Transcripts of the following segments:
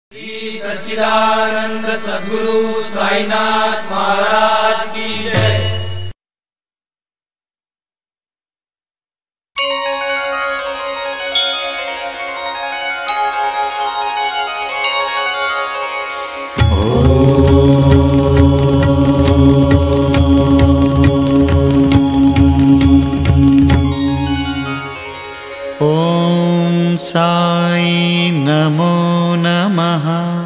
श्री सच्चिदानंद सद्गुरु साईनाथ महाराज की जय। ओम साई नमो नमः।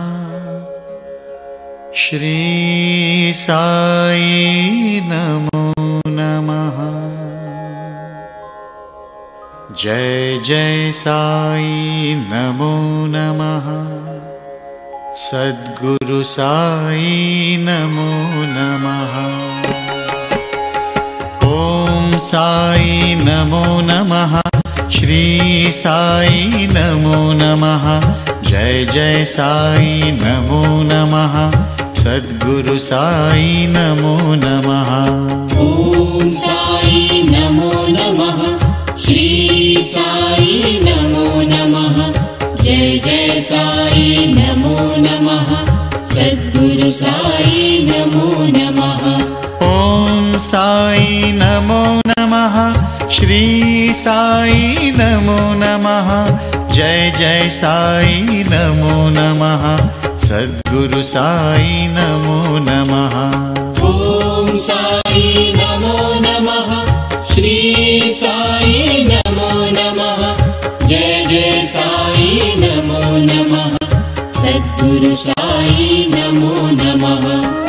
श्री साई नमो नमः। जय जय साई नमो नमः। सद्गुरु साई नमो नमः। ओम साई नमो नमः। श्री साई नमो नमः। जय जय साई नमो नमः। सद्गुरु साई नमो नमः। ओम साई नमो नमः। श्री साई नमो नमः। जय जय साई नमो नमः। सद्गुरु साई नमो नमः। ओम साई नमो नमः। श्री साई नमो नमः। जय जय साई नमो नमः। सद्गुरु साई नमो नमः। ओम साई नमो नमः। श्री साई नमो नमः। जय जय साई नमो नमः। सद्गुरु साई नमो नमः।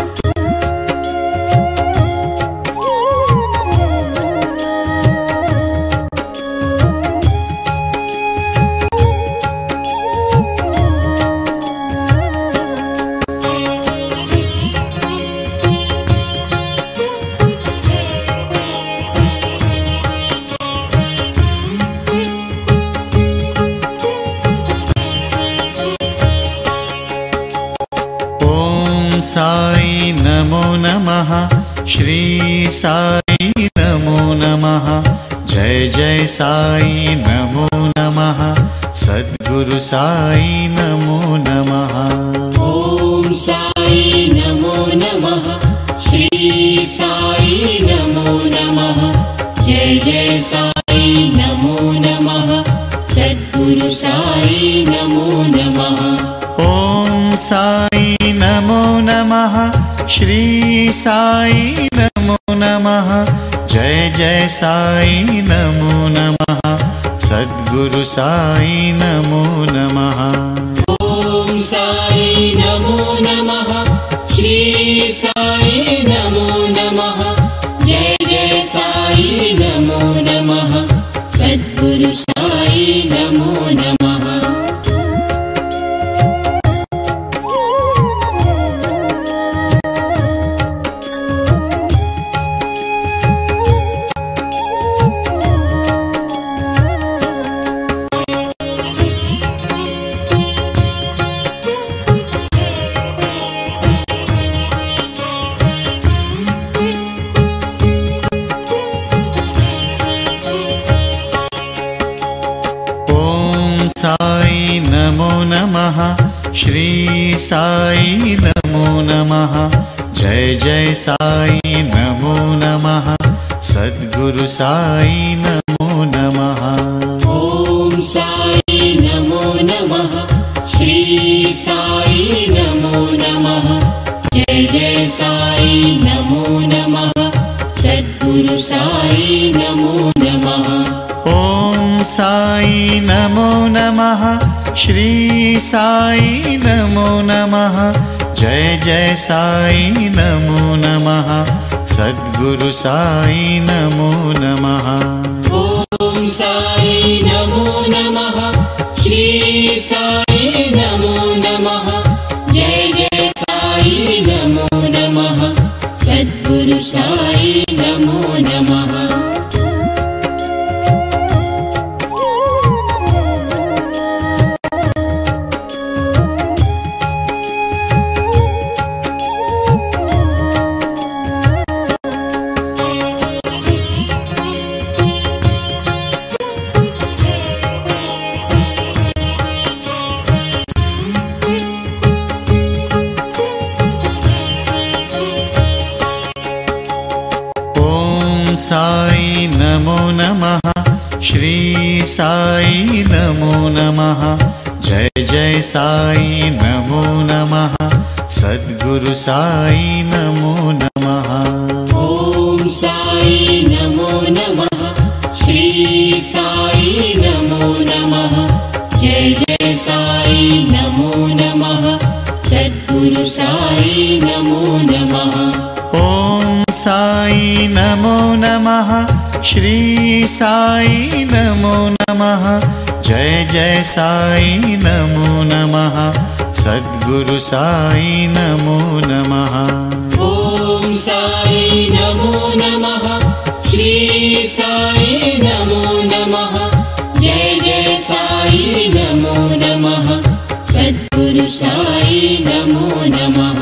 साई नमो नमः। श्री साई नमो नमः। जय जय साई नमो नमः। सद्गुरु साई नमो नमः। ओम साई नमो नमः। श्री साई नमो नमः। जय जय साई नमो नमः। सद्गुरु साई नमो नमः। ओम साई नमो नमः। श्री साई नमो नमः। जय जय साई नमो नमः। सद्गुरु साई नमो नमः। ओम साई नमो नमः। श्री साई नमो नमः। जय जय साई नमो नमः। सद्गुरु साई नमो नमः। साई नमो नमः। श्री साई नमो नमः। जय जय साई नमो नमः। सद्गुरु साई नमो नमः। ओम साई नमो नमः। श्री साई नमो नमः। जय जय साई नमो नमः। सद्गुरु साई नमो नमः। ओम साई नमो नमः। श्री साई नमो नमः। जय जय साई नमो नमः। सद्गुरु साई नमो नमः। ओम साई नमो नमः। श्री साई नमो नमः। जय जय साई नमो नमः। सद्गुरु साई नमो नमः। साई नमो नमः श्री साई नमो नमः जय जय साई नमो नमः सद्गुरु साई नमो नमः। ॐ साई नमो नमः श्री साई नमो नमः जय जय साई नमो नमः सद्गुरु साई नमो नमः। ॐ साई नमो नमः श्री साई नमो नमः जय जय साई नमो नमः सद्गुरु साई नमो नमः। ॐ साई नमो नमः श्री साई नमो नमः जय जय साई नमो नमः सद्गुरु साई नमो नमः।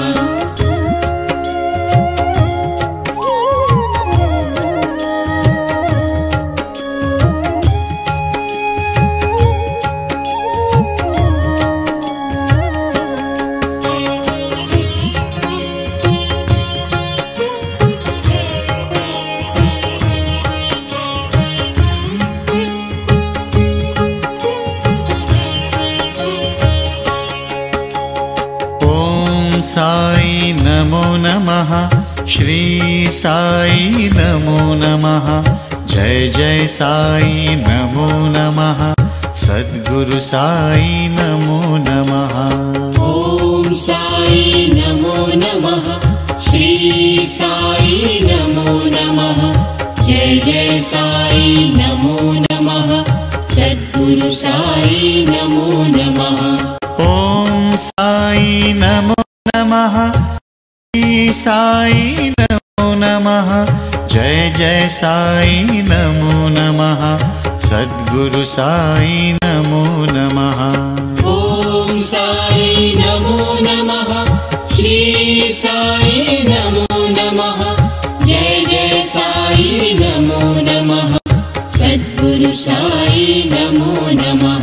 साई नमो नमः श्री साई नमो नमः जय जय साई नमो नमः सद्गुरु साई नमो नमः। ॐ साई नमो नमः श्री साई नमो नमः जय जय साई नमो नमः सद्गुरु साई नमो नमः। ॐ साई नमो नमः श्री साई नमो नमः जय जय साई नमो नमः सद्गुरु साई नमो नमः। ॐ साई नमो नमः श्री साई नमो नमः जय जय साई नमो नमः सद्गुरु साई नमो नमः।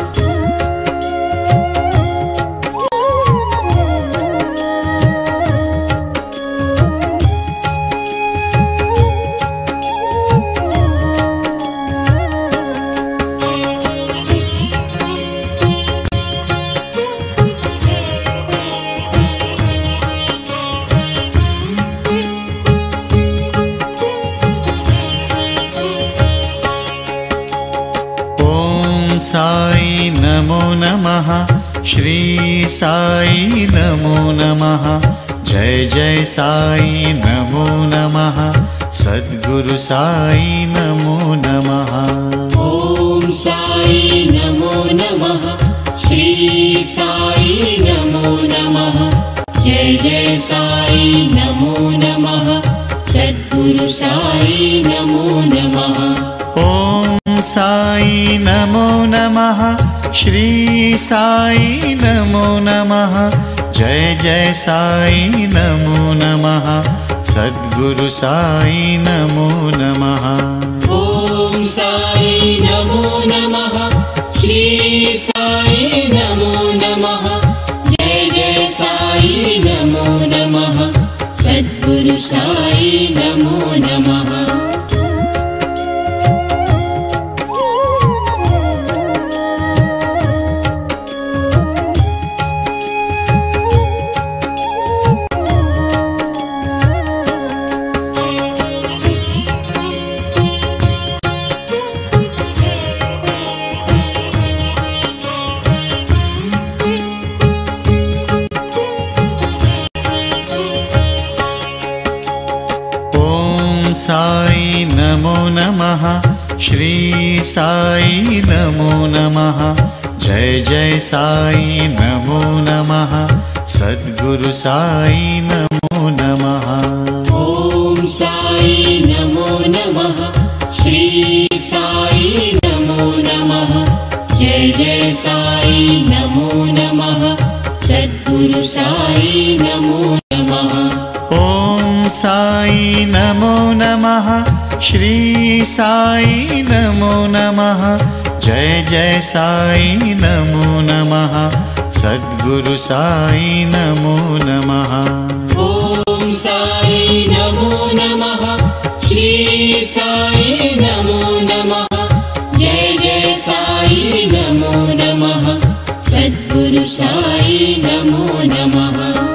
साई नमो नमः श्री साई नमो नमः जय जय साई नमो नमः सद्गुरु साई नमो नमः। ॐ साई नमो नमः श्री साई नमो नमः जय जय साई नमो नमः सद्गुरु साई नमो नमः। ॐ साई नमो नमः श्री साई नमो नमः जय जय साई नमो नमः सद्गुरु साई नमो नमः। ॐ साई नमो नमः श्री साई नमो नमः जय जय साई नमो नमः सद्गुरु साई नमो नमः। साई नमो नमः श्री साई नमो नमः जय जय साई नमो नमः सद्गुरु साई नमो नमः। ॐ साई नमो नमः श्री साई नमो नमः जय जय साई नमो नमः सद्गुरु साई नमो नमः। ॐ साई नमो नमः श्री साई नमो नमः जय जय साई नमो नमः सद्गुरु साई नमो नमः। ॐ साई नमो नमः श्री साई नमो नमः। जय जय साई नमो नमः। सद्गुरु साई नमो नमः।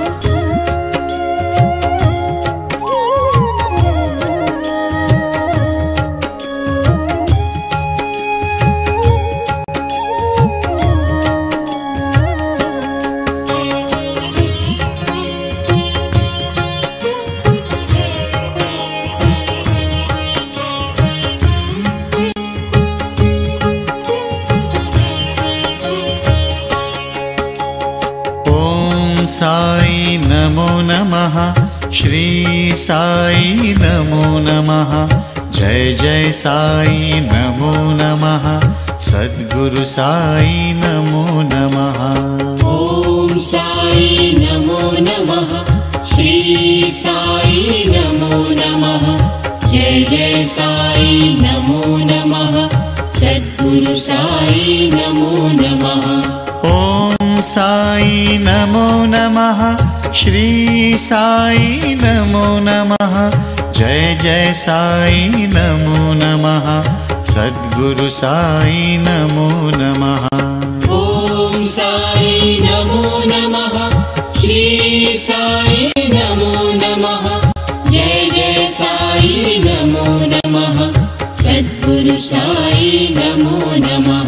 साई नमो नमः। श्री साई नमो नमः। जय जय साई नमो नमः। सद्गुरु साई नमो नमः। ओम साई नमो नमः। श्री साई नमो नमः। जय जय साई नमो नमः। सद्गुरु साई नमो नमः। ओम साई नमो नमः। श्री साई नमो नमः। जय जय साई नमो नमः। सद्गुरु साई नमो नमः। ओम साई नमो नमः। श्री साई नमो नमः। जय जय साई नमो नमः। सद्गुरु साई नमो नमः।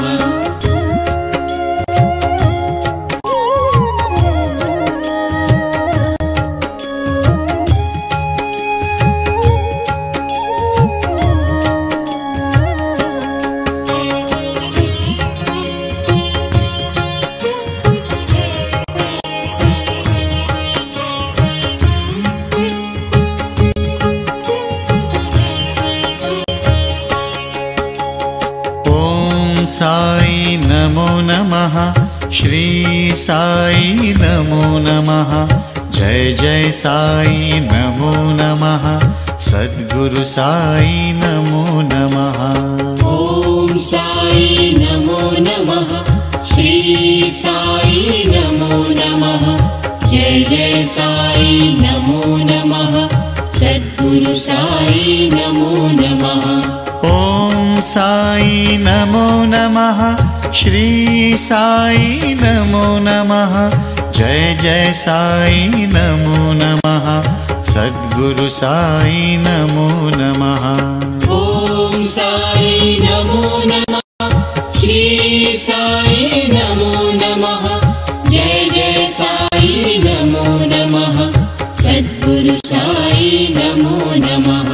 साई नमो नमः। श्री साई नमो नमः। जय जय साई नमो नमः। सद्गुरु साई नमो नमः। ओम साई नमो नमः। श्री साई नमो नमः। जय जय साई नमो नमः। सद्गुरु साई नमो नमः। ओम साई नमो नमः। श्री साई नमो नमः। जय जय साई नमो नमः। सद्गुरु साई नमो नमः। ओम साई नमो नमः। श्री साई नमो नमः। जय जय साई नमो नमः। सद्गुरु साई नमो नमः।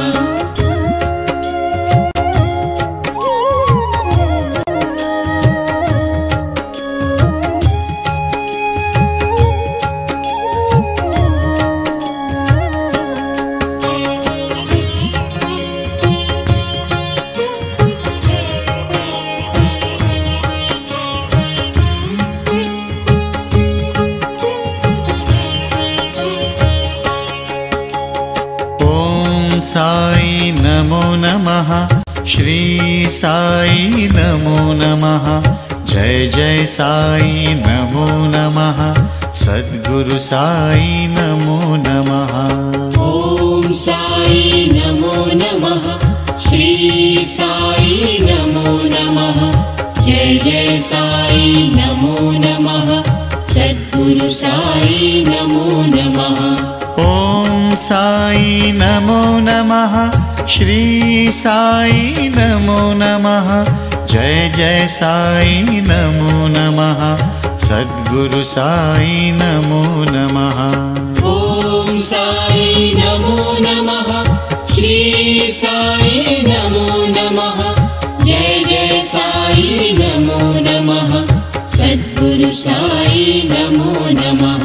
साई नमो नमः। श्री साई नमो नमः। जय जय साई नमो नमः। सद्गुरु साई नमो नमः। ओम साई नमो नमः। श्री साई नमो नमः। जय जय साई नमो नमः। सद्गुरु साई नमो नमः। ओम साई नमो नमः। श्री साई नमो नमः। जय जय साई नमो नमः। सद्गुरु साई नमो नमः। ओम साई नमो नमः। श्री साई नमो नमः। जय जय साई नमो नमः। सद्गुरु साई नमो नमः।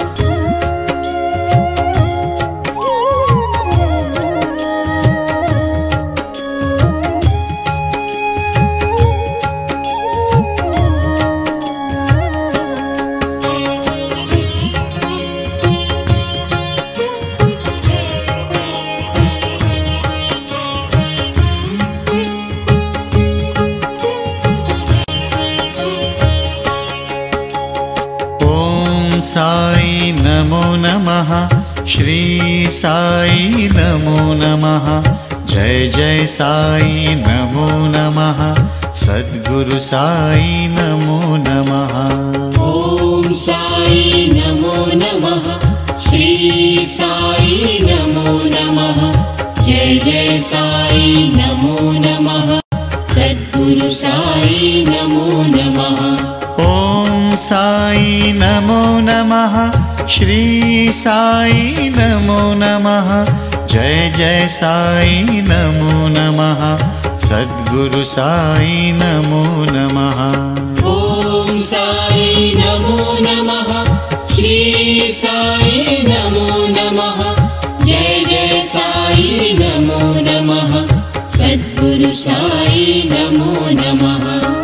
साई नमो नमः। श्री साई नमो नमः। जय जय साई नमो नमः सद्गुरु साई नमो नमः। ॐ साई नमो नमः श्री साई नमो नमः जय जय साई नमो नमः सद्गुरु साई नमो नमः। ॐ साई नमो नमः श्री साई नमो नमः जय जय साई नमो नमः सद्गुरु साई नमो नमः। ॐ साई नमो नमः श्री साई नमो नमः जय जय साई नमो नमः सद्गुरु साई नमो नमः।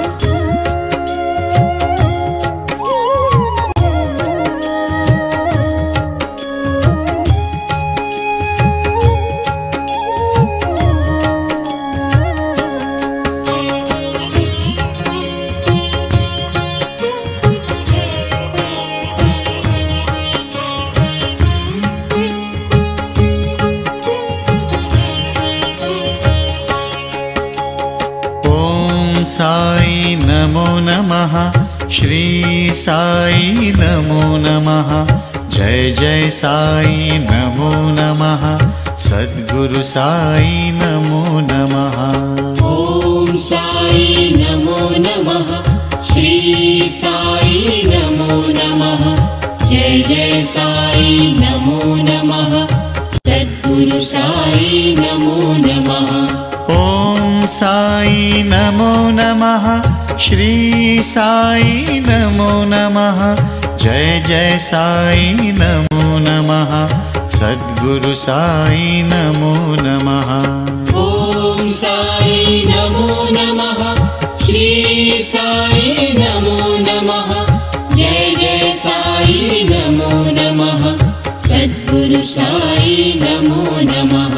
साई नमो नमः श्री साई नमो नमः जय जय साई नमो नमः सद्गुरु साई नमो नमः। ॐ साई नमो नमः श्री साई नमो नमः जय जय साई नमो नमः सद्गुरु साई नमो नमः। ॐ साई नमो नमः श्री साई नमो नमः जय जय साई नमो नमः सद्गुरु साई नमो नमः। ॐ साई नमो नमः श्री साई नमो नमः जय जय साई नमो नमः सद्गुरु साई नमो नमः।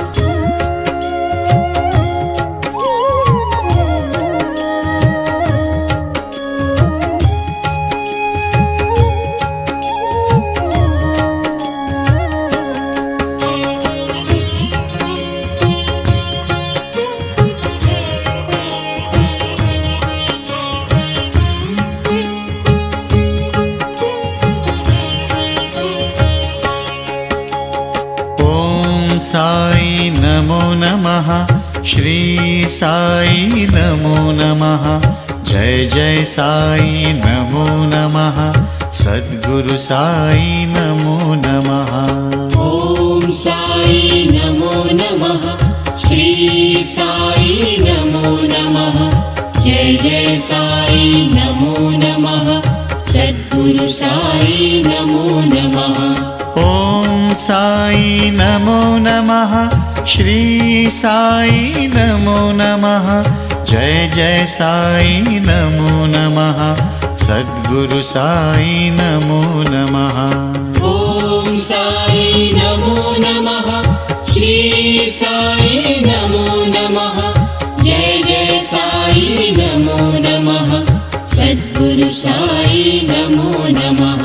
साई नमो नमः श्री साई नमो नमः जय जय साई नमो नमः सद्गुरु साई नमो नमः। ॐ साई नमो नमः श्री साई नमो नमः जय जय साई नमो नमः सद्गुरु साई नमो नमः। ॐ साई नमो नमः श्री साई नमो नमः जय जय साई नमो नमः सद्गुरु साई नमो नमः। ॐ साई नमो नमः श्री साई नमो नमः जय जय साई नमो नमः सद्गुरु साई नमो नमः।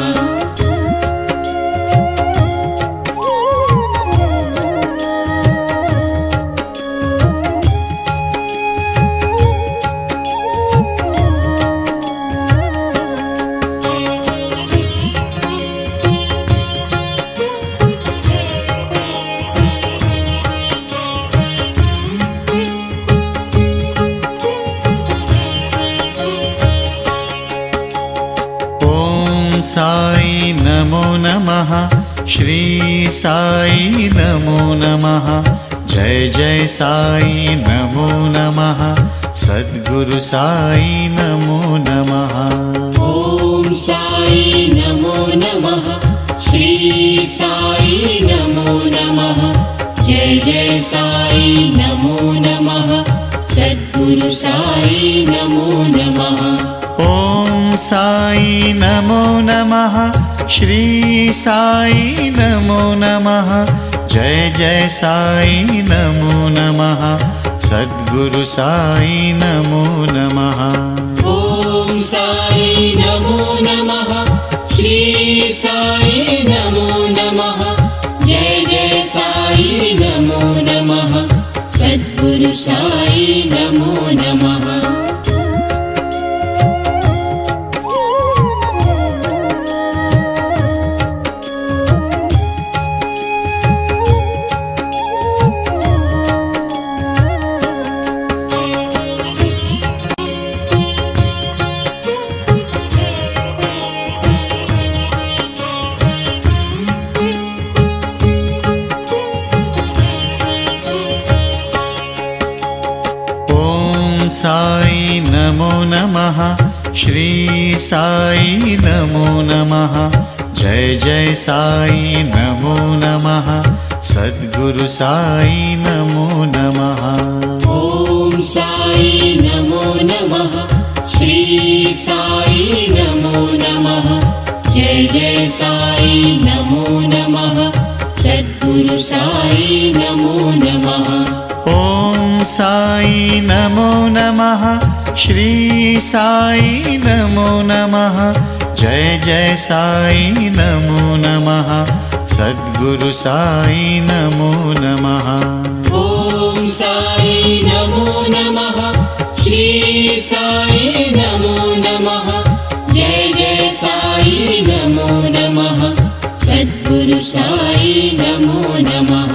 साई नमो नमः श्री साई नमो नमः जय जय साई नमो नमः सद्गुरु साई नमो नमः। ॐ साई नमो नमः श्री साई नमो नमः जय जय साई नमो नमः सद्गुरु साई नमो नमः। ॐ साई नमो नमः श्री साई नमो नमः जय जय साई नमो नमः सद्गुरु साई नमो नमः। ॐ साई नमो नमः श्री साई नमो नमः जय जय साई नमो नमः साई नमो नमः। जय जय साई नमो नमः। सद्गुरु साई नमो नमः। ॐ साई नमो नमः। श्री साई नमो नमः। जय जय साई नमो नमः। सद्गुरु साई नमो नमः। ॐ साई नमो नमः। श्री साई नमो नमः। जय जय साई नमो नमः। सद्गुरु साई नमो नमः। ॐ साई नमो नमः। श्री साई नमो नमः। जय जय साई नमो नमः। सद्गुरु साई नमो नमः।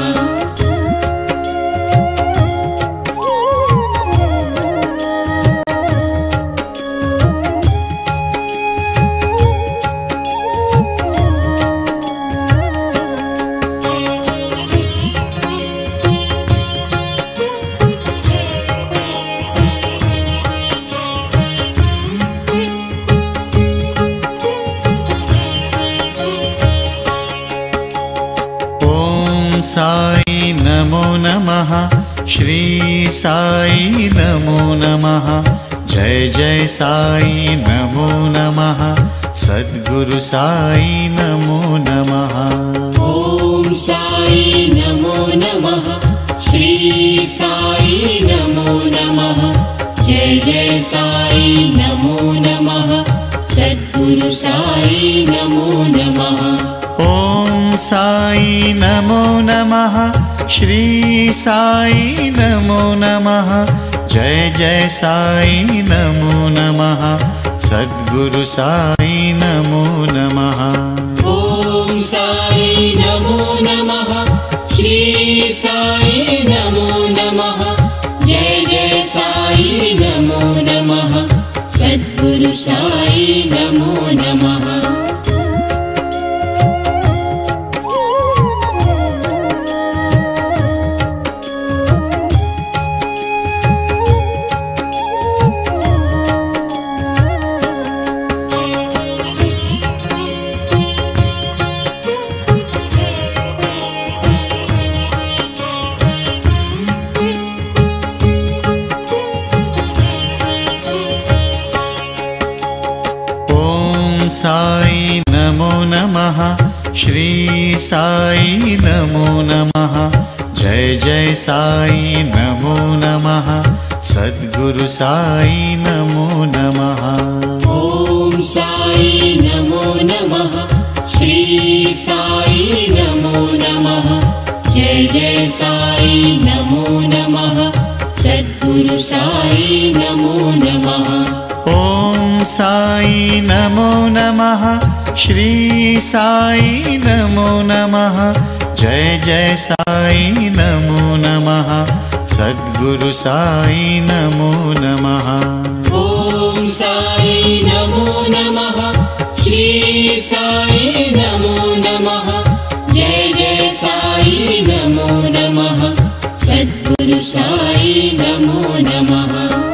साई नमो नमः। श्री साई नमो नमः। जय जय साई नमो नमः। सद्गुरु साई नमो नमः। ॐ साई नमो नमः। श्री साई नमो नमः। जय जय साई नमो नमः। सद्गुरु साई नमो नमः। ॐ साई नमो नमः। श्री साई नमो नमः। जय जय साई नमो नमः। सद्गुरु साई नमो नमः। ॐ साई नमो नमः। श्री साई नमो नमः। जय जय साई नमो नमः। सद्गुरु साई नमो नमः। साई नमो नमः। श्री साई नमो नमः। जय जय साई नमो नमः। सद्गुरु साई नमो नमः। ॐ साई नमो नमः। श्री साई नमो नमः। जय जय साई नमो नमः। सद्गुरु साई नमो नमः। ॐ साई नमो नमः। श्री साई नमो नमः। जय जय साई नमो नमः। सद्गुरु साई नमो नमः। ॐ साई नमो नमः। श्री साई नमो नमः। जय जय साई नमो नमः। सद्गुरु साई नमो नमः।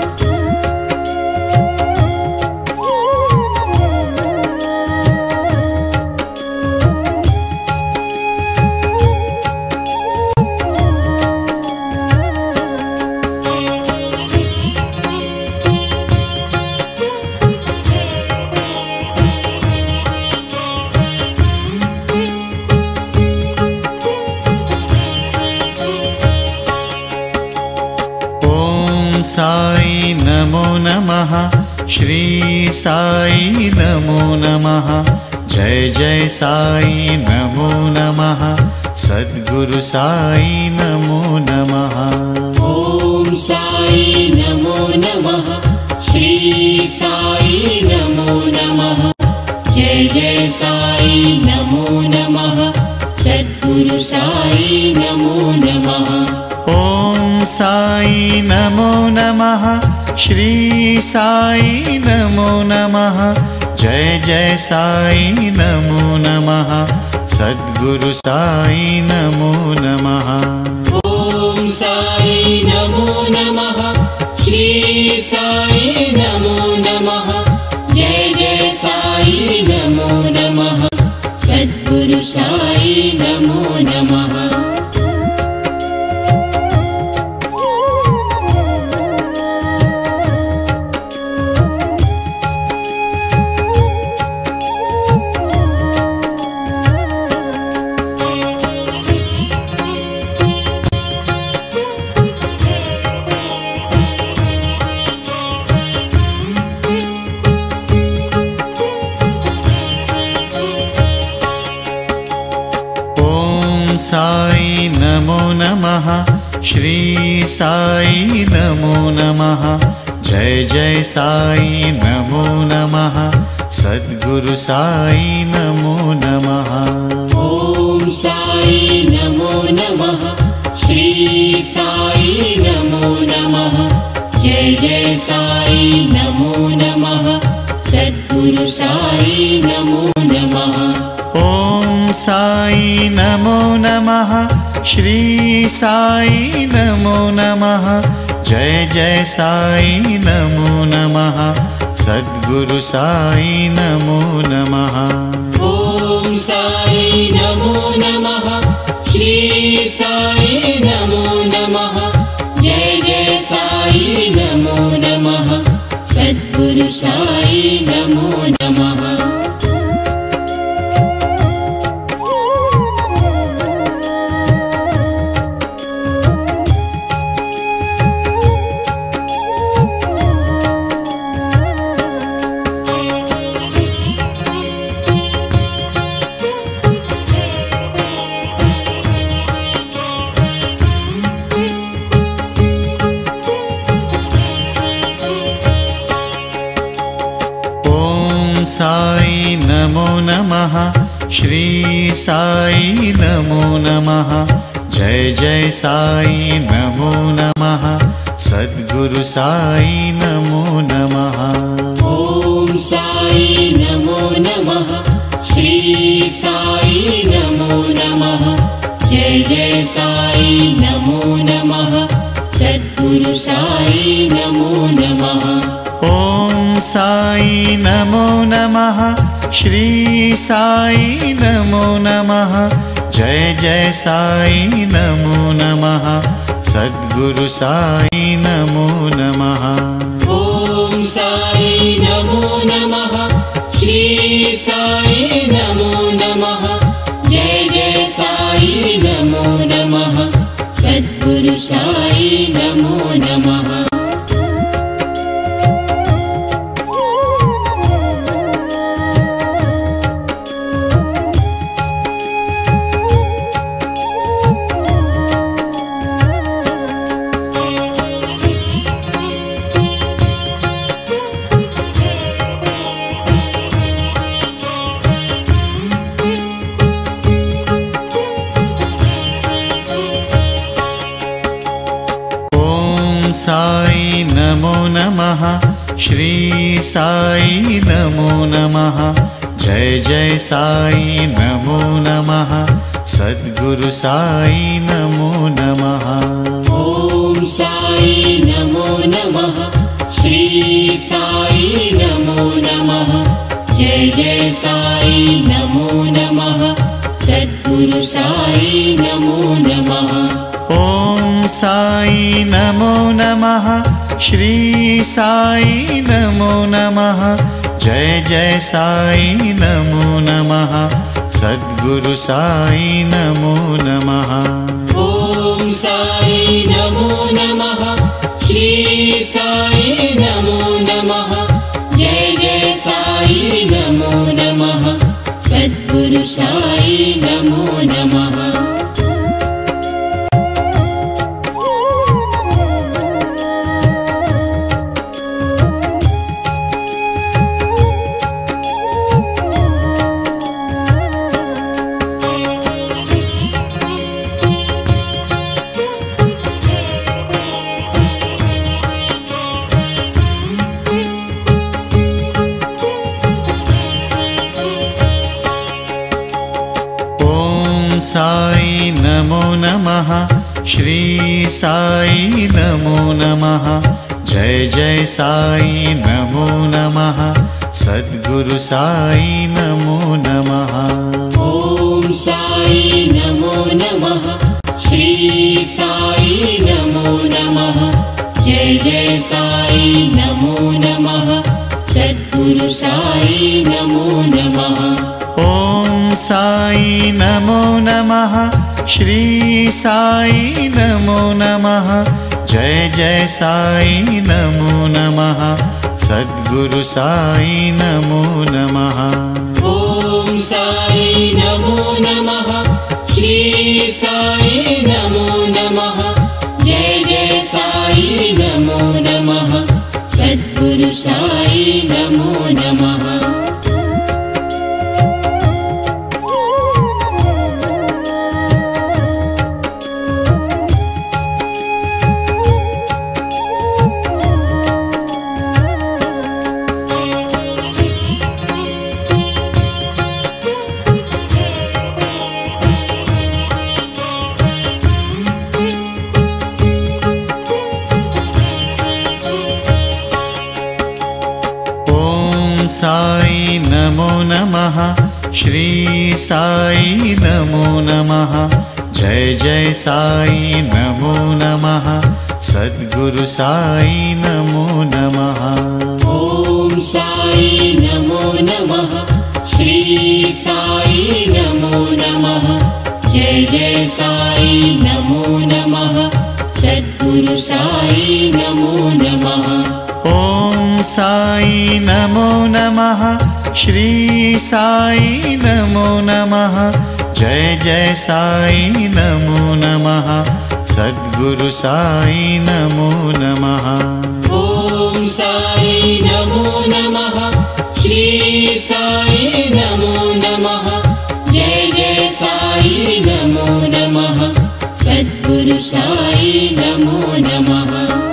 साई नमो नमः। श्री साई नमो नमः। जय जय साई नमो नमः। सद्गुरु साई नमो नमः। ॐ साई नमो नमः। श्री साई नमो नमः। जय जय साई नमो नमः। सद्गुरु साई नमो नमः। ॐ साई नमो नमः। श्री साई नमो नमः। जय जय साई नमो नमः। सद्गुरु साई नमो नमः। ॐ साई नमो नमः। श्री साई नमो नमः। जय जय साई नमो नमः श्री साई नमो नमः जय जय साई नमो नमः सद्गुरु साई नमो नमः ॐ साई नमो नमः श्री साई नमो नमः जय जय साई नमो नमः सद्गुरु साई नमो नमः ॐ साई नमो नमः श्री साई नमो नमः जय जय साई नमो नमः सद्गुरु साई नमो नमः ॐ साई नमो नमः श्री साई नमो नमः जय जय साई नमो नमः सद्गुरु साई नमो नमः साई नमो नमः श्री साई नमो नमः जय जय साई नमो नमः सद्गुरु साई नमो नमः ॐ साई नमो नमः श्री साई नमो नमः जय जय साई नमो नमः सद्गुरु साई नमो नमः ॐ साई नमो नमः श्री साई नमो नमः जय जय साई नमो नमः सद्गुरु साई नमो नमः ॐ साई नमो नमः श्री साई नमो नमः जय जय साई नमो नमः सद्गुरु साई नमो नमः साई नमो नमः श्री साई नमो नमः जय जय साई नमो नमः सद्गुरु साई नमो नमः ॐ साई नमो नमः श्री साई नमो नमः जय जय साई नमो नमः सद्गुरु साई नमो नमः ॐ साई नमो नमः श्री साई नमो नमः जय जय साई नमो नमः सद्गुरु साई नमो नमः ॐ साई नमो नमः श्री साई नमो नमः जय जय साई नमो नमः सद्गुरु साई नमो नमः साई नमो नमः श्री साई नमो नमः जय जय साई नमो नमः सद्गुरु साई नमो नमः ॐ साई नमो नमः श्री साई नमो नमः जय जय साई नमो नमः सद्गुरु साई नमो नमः ॐ साई नमो नमः श्री साई नमो नमः जय जय साई नमो नमः सद्गुरु साई नमो नमः ॐ साई नमो नमः श्री साई नमो नमः। जय जय साई नमो नमः। सद्गुरु साई नमो नमः। ॐ साई नमो नमः। श्री साई नमो नमः। जय जय साई नमो नमः। सद्गुरु साई नमो नमः। ॐ साई नमो नमः। श्री साई नमो नमः। जय जय साई नमो नमः। सद्गुरु साई नमो नमः। ॐ साई नमो नमः। श्री साई नमो नमः। जय जय साई नमो नमः। सद्गुरु साई नमो नमः।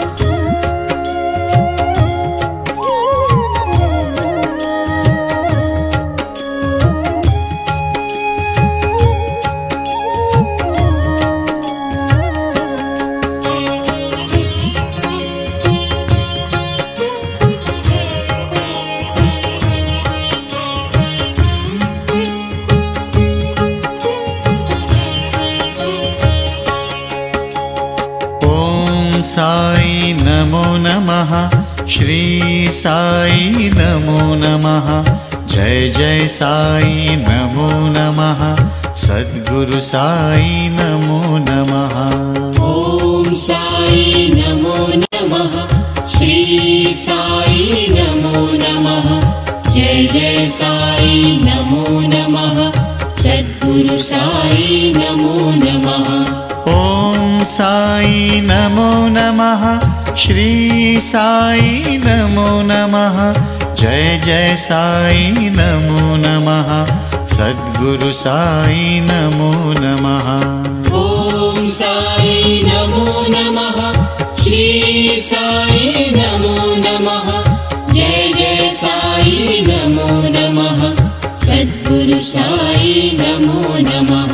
साई नमो नमः। श्री साई नमो नमः। जय जय साई नमो नमः। सद्गुरु साई नमो नमः। ॐ साई नमो नमः। श्री साई नमो नमः। जय जय साई नमो नमः। सद्गुरु साई नमो नमः। ॐ साई नमो नमः। श्री साई नमो नमः। जय जय साई नमो नमः। सद्गुरु साई नमो नमः। ॐ साई नमो नमः। श्री साई नमो नमः। जय जय साई नमो नमः। सद्गुरु साई नमो नमः।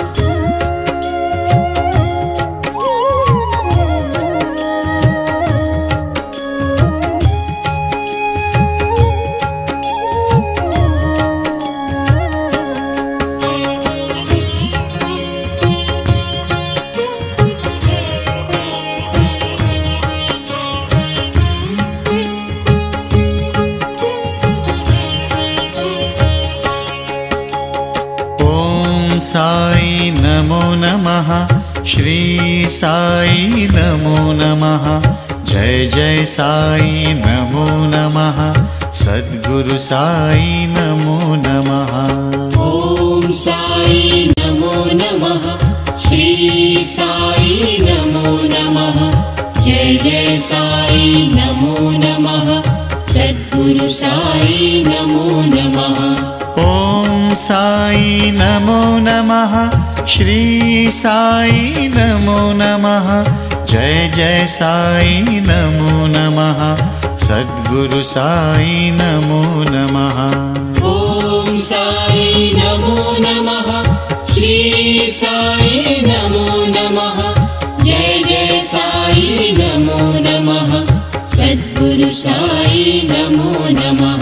साई नमो नमः। श्री साई नमो नमः। जय जय साई नमो नमः। सद्गुरु साई नमो नमः। ॐ साई नमो नमः। श्री साई नमो नमः। जय जय साई नमो नमः। सद्गुरु साई नमो नमः। ॐ साई नमो नमः। श्री साई नमो नमः। जय जय साई नमो नमः। सद्गुरु साई नमो नमः। ॐ साई नमो नमः। श्री साई नमो नमः। जय जय साई नमो नमः। सद्गुरु साई नमो नमः।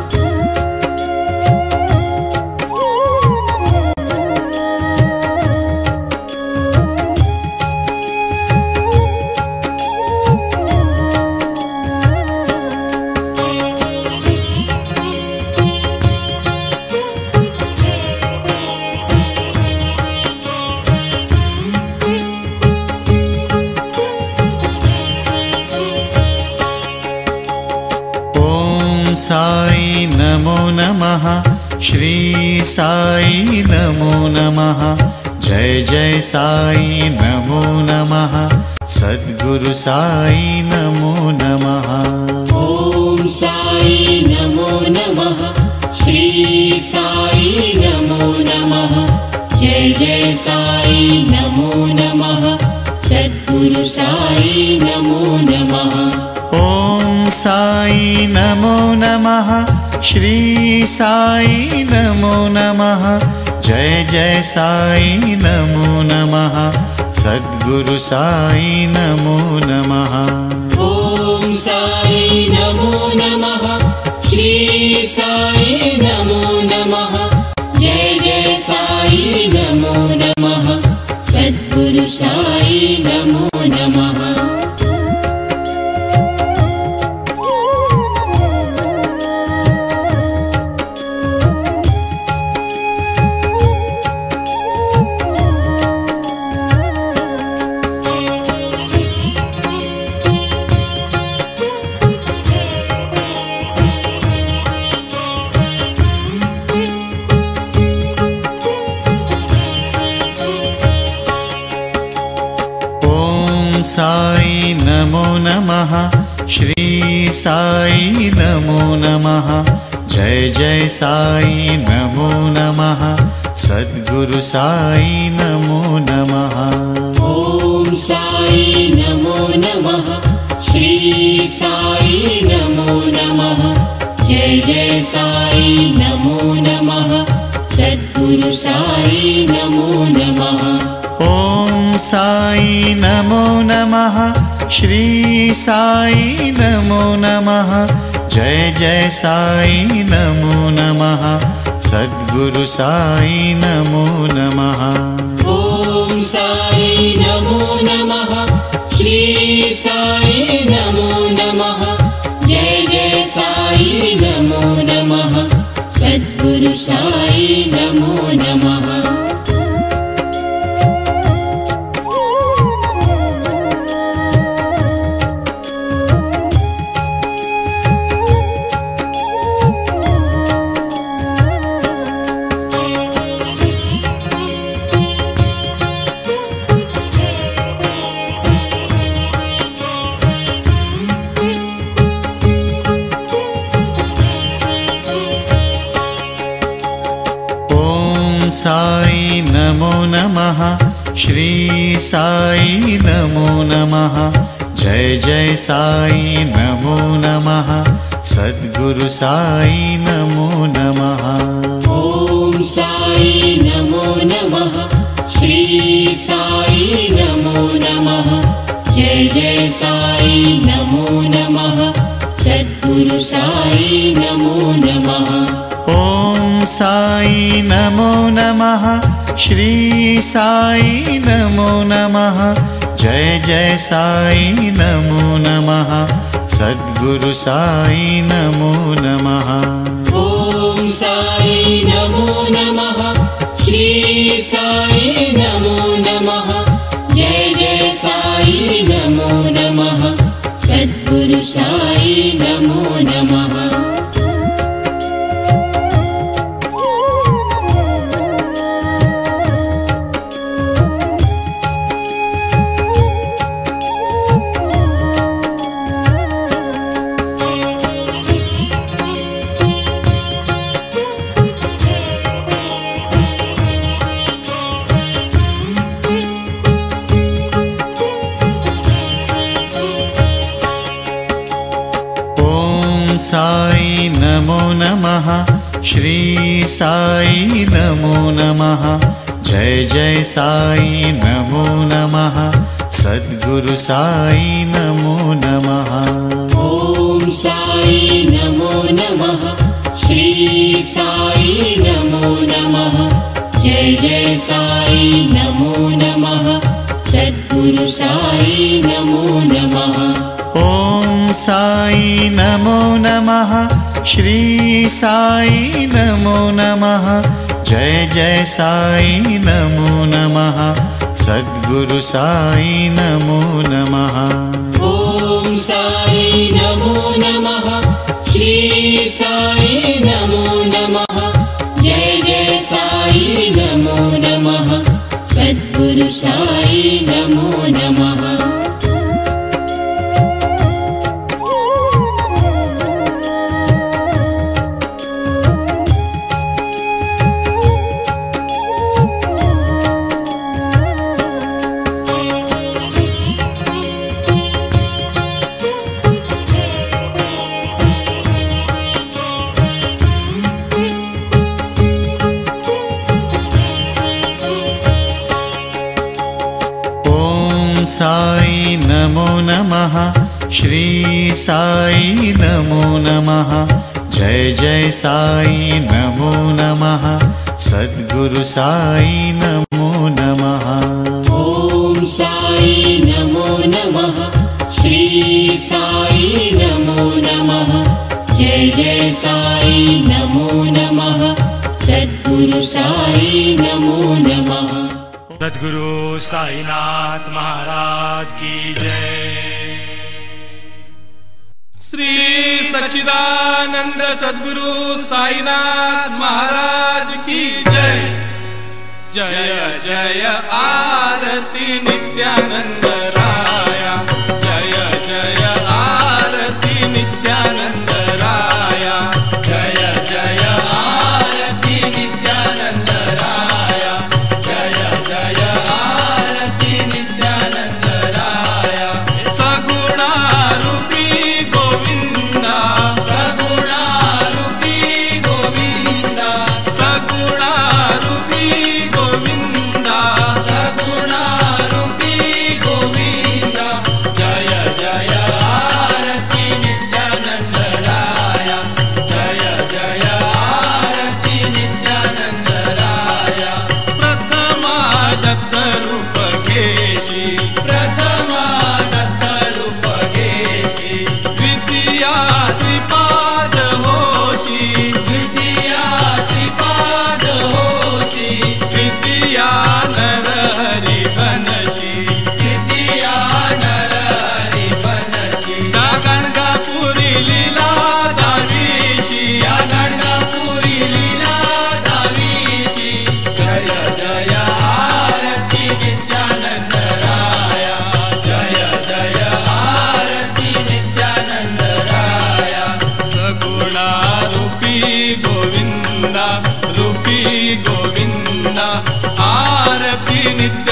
साई नमो नमः। श्री साई नमो नमः। जय जय साई नमो नमः। सद्गुरु साई नमो नमः। ॐ साई नमो नमः। श्री साई नमो नमः। जय जय साई नमो नमः। सद्गुरु साई नमो नमः। ॐ साई नमो नमः। श्री साई नमो नमः। जय जय साई नमो नमः। सद्गुरु साई नमो नमः। ॐ साई नमो नमः। श्री साई नमो नमः। जय जय साई नमो नमः श्री साई नमो नमः जय जय साई नमो नमः सद्गुरु साई नमो नमः ॐ साई नमो नमः श्री साई नमो नमः जय जय साई नमो नमः सद्गुरु साई नमो नमः ॐ साई नमो नमः श्री साई नमो नमः जय जय साई नमो नमः सद्गुरु साई नमो नमः ॐ साई नमो नमः श्री साई नमो नमः जय जय साई नमो नमः सद्गुरु साई नमो नमः साई नमो नमः श्री साई नमो नमः जय जय साई नमो नमः सद्गुरु साई नमो नमः ॐ साई नमो नमः श्री साई नमो नमः जय जय साई नमो नमः सद्गुरु साई नमो नमः ॐ साई नमो नमः श्री साई नमो नमः जय जय साई नमो नमः सद्गुरु साई नमो नमः ॐ साई नमो नमः श्री साई नमो नमः जय जय साई नमो नमः सद्गुरु साई नमो नमः साई नमो नमः श्री साई नमो नमः जय जय साई नमो नमः सद्गुरु साई नमो नमः ॐ साई नमो नमः श्री साई नमो नमः जय जय साई नमो नमः सद्गुरु साई नमो नमः ॐ साई नमो नमः श्री साई नमो नमः जय जय साई नमो नमः सद्गुरु साई नमो नमः ॐ साई नमो नमः श्री साई नमो नमः जय जय साई नमो नमः सद्गुरु साई नमो नमः साई नमो नमः श्री साई नमो नमः जय जय साई नमो नमः सद्गुरु साई नमो नमः ॐ साई नमो नमः श्री साई नमो नमः जय जय साई नमो नमः सद्गुरु साई नमो नमः सद्गुरु साईनाथ महाराज की जय। श्री सच्चिदानंद सद्गुरु साईनाथ महाराज की जय। जय जय आरती नित्यानंद राया। नित्य